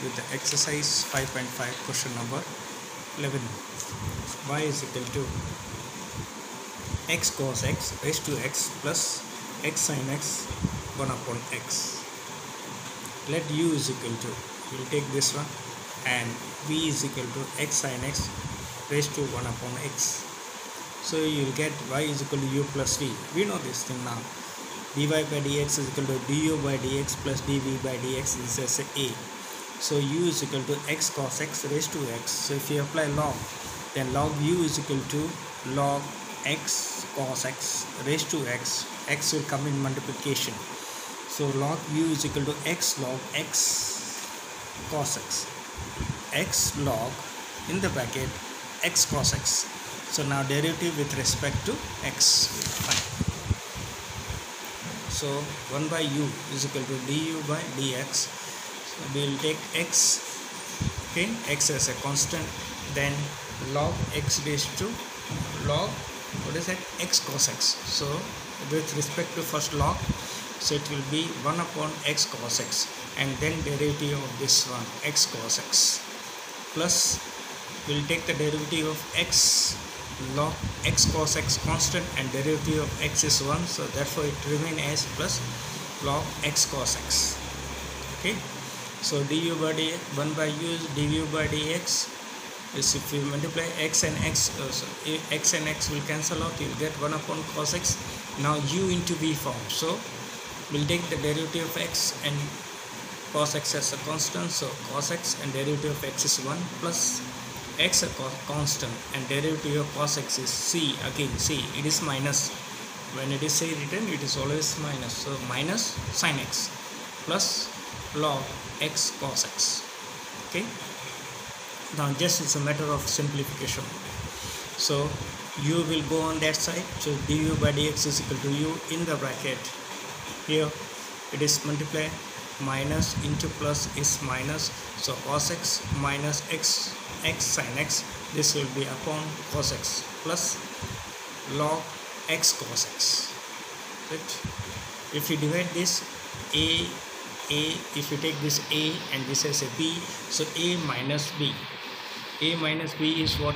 with the exercise 5.5 question number 11. Y is equal to x cos x raised to x plus x sin x 1 upon x. Let u is equal to, we'll take this one, and v is equal to x sin x raised to 1 upon x. So you'll get y is equal to u plus v. We know this thing now. dy by dx is equal to du by dx plus dv by dx is as a. So u is equal to x cos x raised to x. So if you apply log, then log u is equal to log x cos x raised to x. X will come in multiplication. So log u is equal to x log x cos x. X log in the bracket x cos x. So now derivative with respect to x. Fine. So 1 by u is equal to du by dx. So we will take x, okay, x as a constant, then log x raised to log, what is that, x cos x. So with respect to first log, so it will be 1 upon x cos x, and then derivative of this one, x cos x, plus we'll take the derivative of x log x cos x constant, and derivative of x is 1, so therefore it remains as plus log x cos x. Okay, so du by dx, 1 by u is du by dx is, if you multiply x and x, so x and x will cancel out, you will get 1 upon cos x. Now u into v form, so we'll take the derivative of x and cos x as a constant, so cos x and derivative of x is 1 plus x a constant, and derivative of cos x is c. Again c, it is minus. When it is say written, it is always minus. So minus sin x plus log x cos x. Okay, now just it's a matter of simplification. So u will go on that side, so du by dx is equal to u in the bracket. Here it is multiply, minus into plus is minus, so cos x minus x sin x, this will be upon cos x plus log x cos x. Right? If you divide this a, if you take this a and this as a b, so a minus b is what?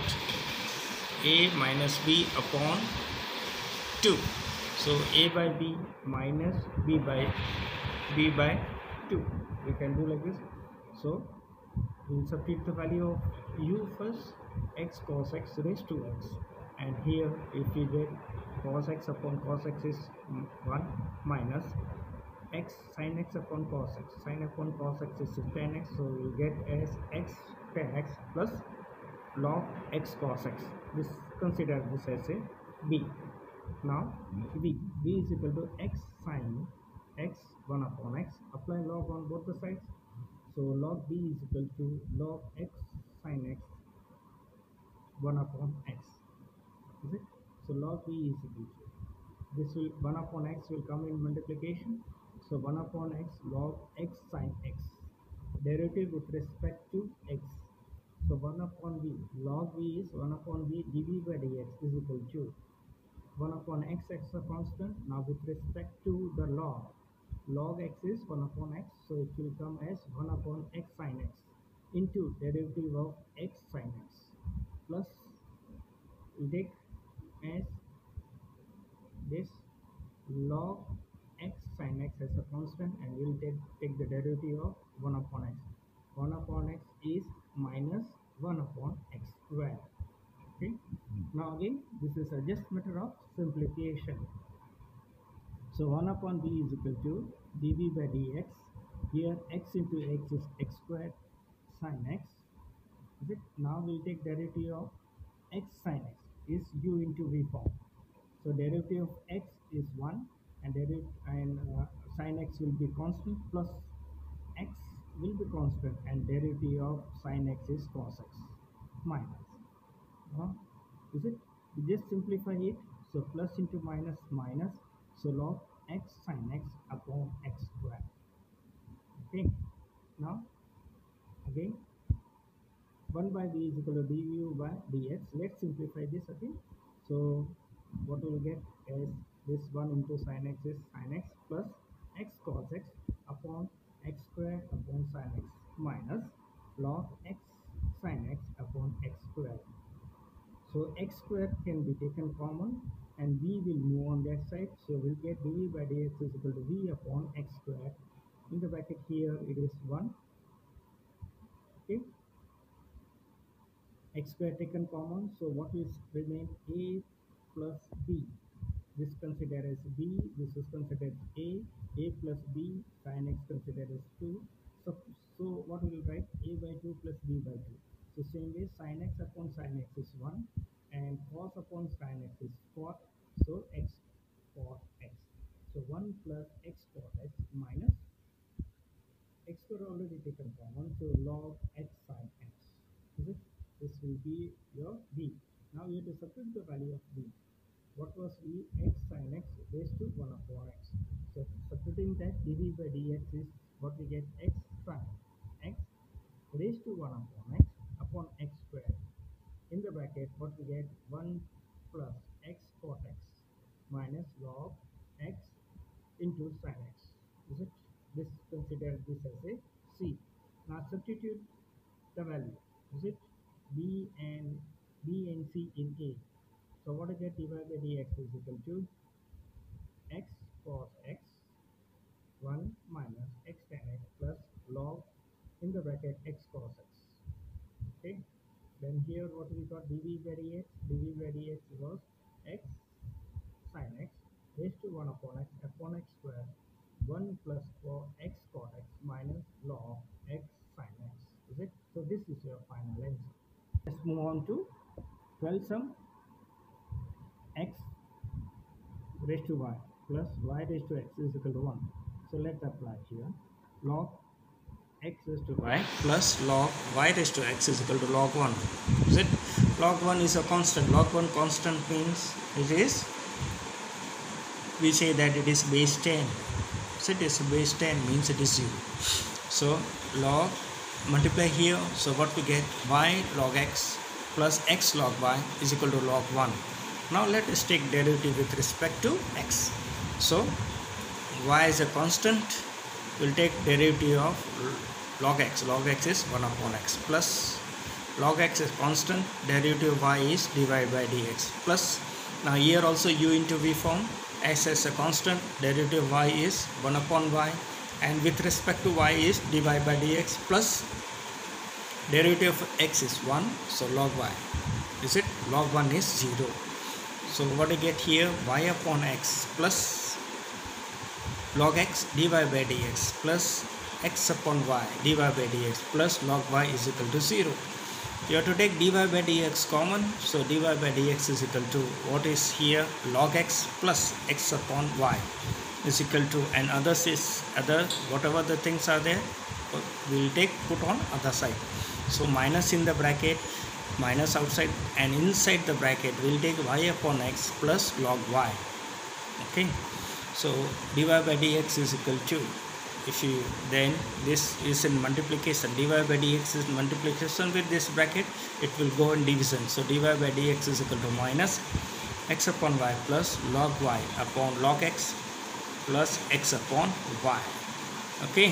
A minus b upon 2. So a by b minus b by 2. We can do like this. So we will substitute the value of u first, x cos x raised to x, and here if we get cos x upon cos x is 1 minus x sin x upon cos x, sin upon cos x is tan x, so we will get as x tan x plus log x cos x. This, consider this as a b. Now v is equal to x sin x 1 upon x, apply log on both the sides, so log b is equal to log x sin x 1 upon x, is it? So log b is equal to, this will 1 upon x will come in multiplication, so 1 upon x log x sin x, derivative with respect to x, so 1 upon v, log v is 1 upon v dv by dx is equal to 1 upon x a constant. Now with respect to the log x is 1 upon x, so it will come as 1 upon x sin x into derivative of x sin x, plus we take as this log x sin x as a constant, and we will take the derivative of 1 upon x. 1 upon x is minus 1 upon x square. Okay, now again this is a just matter of simplification. So 1 upon b is equal to dv by dx, here x into x is x squared sin x, is it? Now we'll take derivative of x sin x is u into v form, so derivative of x is 1, and sin x will be constant, plus x will be constant, and derivative of sin x is cos x minus, is it? We just simplify it, so plus into minus minus, so log x sin x upon x square. Okay, now again 1 by b is equal to du by dx. Let's simplify this again. So what we will get is this 1 into sin x is sin x plus x cos x upon x square upon sin x. minus log x sin x upon x squared. So x squared can be taken common and v will move on that side. So we'll get dv by dx is equal to v upon x squared. In the bracket here it is 1. Okay. X squared taken common. So what is remain? A plus b. This considered as b. This is considered a. A plus b sin x considered as 2. So what we will write? A by 2 plus b by 2. So same way sin x upon sin x is 1 and cos upon sin x is cot. So x cot x. So 1 plus x cot x minus x square already taken common. So log x sin x. Is it? This will be your b. Now you have to substitute the value of b. What was v? X sin x raised to 1 upon x. So substituting that, dv by dx is what we get, x sin x raised to 1 upon x squared. In the bracket, what we get, 1 plus x cot x minus log x into sin x. Is it? This consider this as a c. Now substitute the value. Is it? B and c in a. So what is that? Divided by dx is equal to x cos x 1 minus x tan x plus log in the bracket x cos x. Okay. Then here what we got, dv by dx. dv by dx was x sin x raised to 1 upon x square 1 plus x cot x minus log x sin x. Is it? So this is your final answer. Let's move on to 12 sum x raised to y plus y raised to x is equal to 1. So let's apply here. Log x raised to y plus log y raised to x is equal to log 1. Is it? Log 1 is a constant. Log 1 constant means it is, we say that it is base 10. So it is base 10 means it is 0. So log multiply here. So what we get, y log x plus x log y is equal to log 1. Now let us take derivative with respect to x. So y is a constant. We'll take derivative of log x. Log x is 1 upon x plus log x is constant. Derivative of y is divided by dx plus. Now here also u into v form. X as a constant. Derivative of y is 1 upon y. And with respect to y is divided by dx plus derivative of x is 1. So log y. Is it? Log 1 is 0. So what I get here, y upon x plus log x divided by dx plus x upon y divided by dx plus log y is equal to 0. You have to take dy by dx common. So dy by dx is equal to what is here, log x plus x upon y is equal to, and others is other, whatever the things are there we will take put on other side. So minus in the bracket, minus outside, and inside the bracket we'll take y upon x plus log y. Okay, so dy by dx is equal to, if you then this is in multiplication, dy by dx is multiplication with this bracket, it will go in division. So dy by dx is equal to minus x upon y plus log y upon log x plus x upon y. Okay,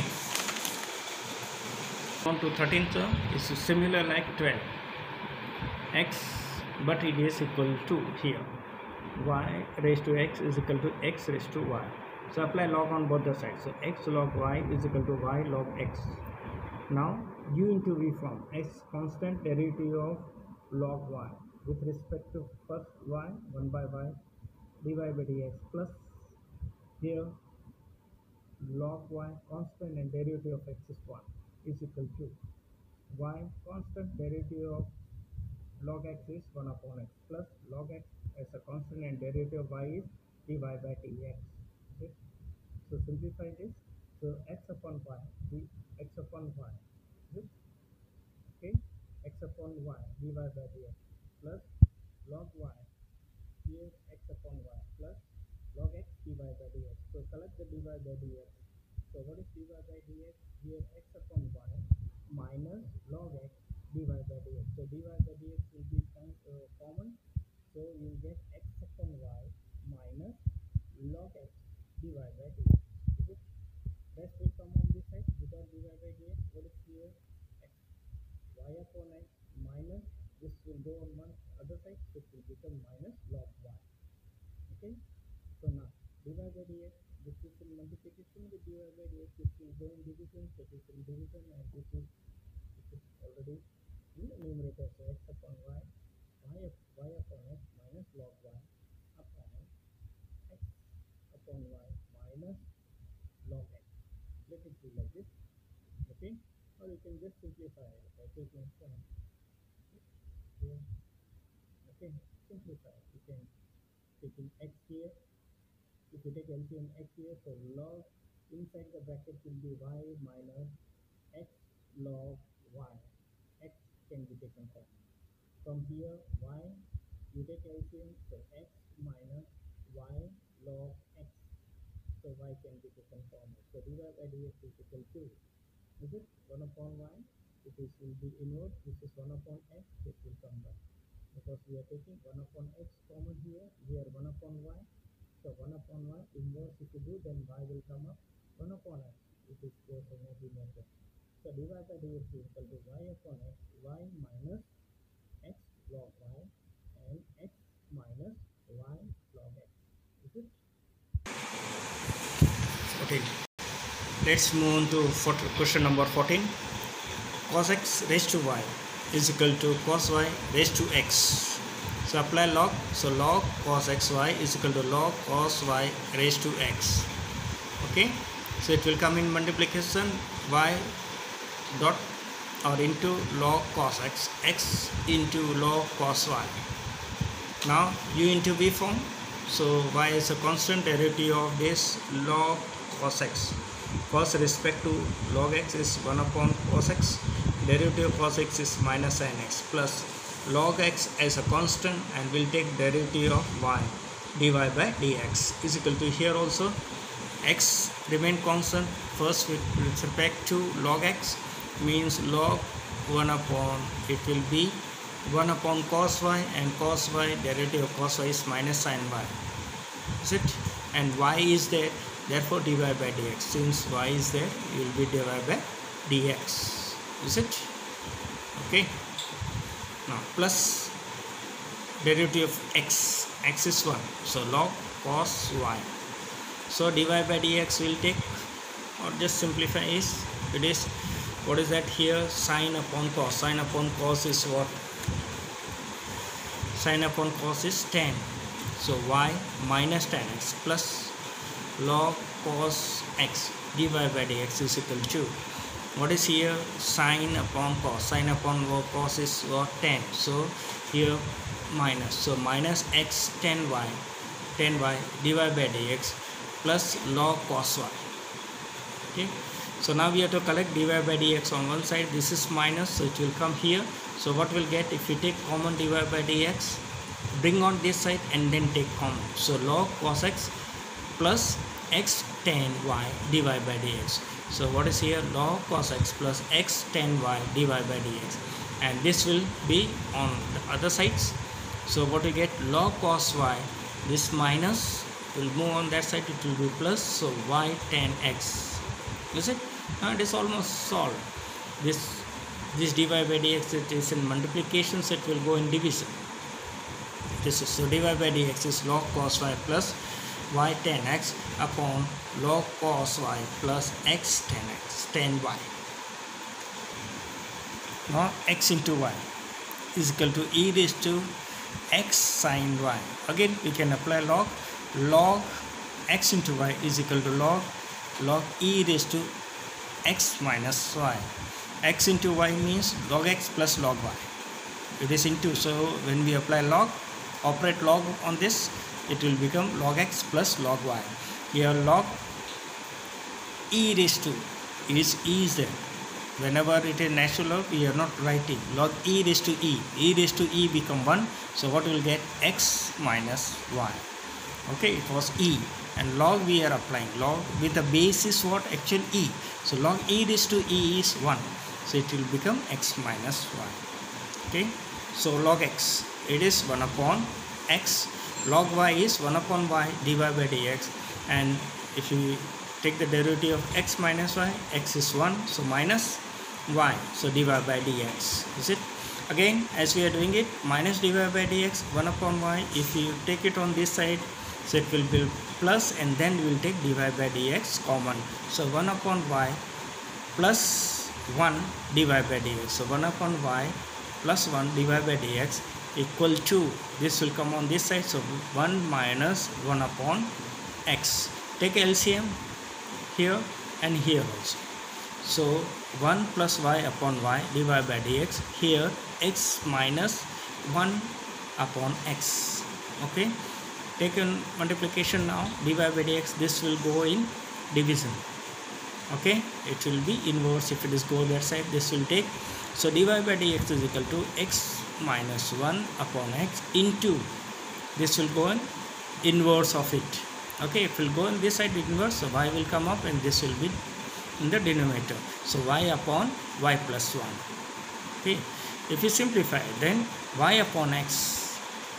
on to 13th term is similar like 12 x, but it is equal to here y raised to x is equal to x raised to y. So apply log on both the sides. So x log y is equal to y log x. Now u into v form, x constant, derivative of log y with respect to first y 1 by y divided by dx plus here log y constant and derivative of x is 1 is equal to y constant, derivative of log x is 1 upon x plus log x as a constant and derivative of y is dy by dx. Okay. So simplify this. So x upon y, x upon y, okay, x upon y divided by dx plus log y here x upon y plus log x divided by dx. So collect the divided by dx. So what is divided by dx? Here x upon y minus log x divided by dx. So divided by dx will be common. So you will get x upon y minus log x divided by dx. Is it? Rest will come on this side without divided by dx. What is here? upon x minus, this will go on one other side, so it will become minus log y. Okay, so now dy by dx, this is in multiplication with dy by dx, this will go in division, so this is in division, and this is already in the numerator, so x upon y, y upon x minus log y upon x upon y minus log x. Let it be like this. Okay, or you can just simplify it by taking some here. Okay, simplify. You can take in x here. If you take LCM x here, so log inside the bracket will be y minus x log y. X can be taken from here. Y, you take LCM, so x minus y log x. So y can be taken from it. So dy by dx is equal to, is it 1 upon y? It is will be inverse. This is 1 upon x. It will come back because we are taking 1 upon x common here. Here 1 upon y. So 1 upon y inverse. If you do, then y will come up 1 upon x. It is goes in every method. So dy by dx is equal to y upon x, y minus x log y, and x minus y log x. Is it? Okay. Let's move on to question number 14. Cos x raised to y is equal to cos y raised to x. So apply log. So log cos xy is equal to log cos y raised to x. Okay. So it will come in multiplication y dot or into log cos x, x into log cos y. Now u into v form. So y is a constant, derivative of this log cos x. Cos respect to log x is 1 upon cos x. Derivative of cos x is minus sin x, plus log x as a constant, and we'll take derivative of y, dy by dx is equal to, here also x remain constant. First with respect to log x means log 1 upon, it will be 1 upon cos y, and cos y, derivative of cos y is minus sin y. Is it? And y is there, therefore dy by dx. Since y is there, it will be dy by dx. Is it? Okay. Now plus derivative of x. X is 1. So log cos y. So dy by dx will take, or just simplify is, it is, what is that here? Sine upon cos. Sine upon cos is what? Sine upon cos is tan. So y minus tan x plus log cos x dy by dx is equal to, what is here? Sine upon cos. Sine upon cos is what? Tan. So here minus. So minus x tan y dy by dx plus log cos y. Okay. So now we have to collect dy by dx on one side. This is minus, so it will come here. So what we'll get if we take common dy by dx, bring on this side and then take common. So log cos x plus x tan y dy by dx. So what is here? Log cos x plus x tan y dy by dx, and this will be on the other sides. So what we get? Log cos y, this minus will move on that side, it will be plus, so y tan x. Is it? Now it is almost solved. This dy by dx, it is in multiplication, so it will go in division. This is, so dy by dx is log cos y plus y tan x upon log cos y plus x tan y. Now x into y is equal to e raised to x sin y. Again we can apply log x into y is equal to log e raised to x minus y. X into y means log x plus log y. It is into, so when we apply log, operate log on this, it will become log x plus log y. Here log e raised to is there. Whenever it is natural log, we are not writing. Log e raised to e raised to e become 1. So what we will get? X minus y. Okay, it was e, and log we are applying. Log with the base is what? Actual e. So log e raised to e is 1. So it will become x minus y. Okay, so log x, it is 1 upon x. Log y is 1 upon y dy by dx, and if you take the derivative of x minus y, x is 1, so minus, y, so dy by dx, is it? Again, as we are doing it, minus dy by dx 1 upon y. If you take it on this side, so it will be plus, and then we will take dy by dx common. So 1 upon y plus 1 dy by dx. So 1 upon y plus 1 dy by dx equal to, this will come on this side, so 1 minus 1 upon x. Take LCM here and here also. So 1 plus y upon y dy by dx, here x minus 1 upon x. Okay, take in multiplication now, dy by dx, this will go in division. Okay, it will be inverse. If it is go that side, this will take, so dy by dx is equal to x minus 1 upon x into, this will go in inverse of it. Okay, it will go in this side inverse, so y will come up and this will be in the denominator, so y upon y plus 1. Okay, if you simplify, then y upon x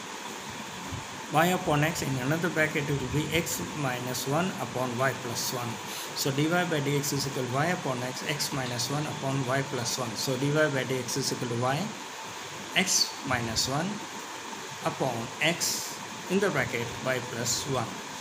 in another bracket, it will be x minus 1 upon y plus 1. So dy by dx is equal to y upon x minus 1 upon y plus 1. So dy by dx is equal to y x minus 1 upon x in the bracket y plus 1.